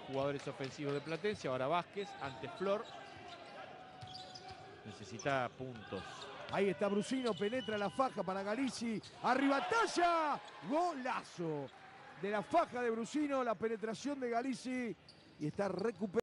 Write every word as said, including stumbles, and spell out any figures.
jugadores ofensivos de Platense. Ahora Vázquez ante Flor. Necesita puntos. Ahí está Brusino, penetra la faja para Galizzi. Arriba talla. Golazo de la faja de Brusino, la penetración de Galizzi. Y está recuperando.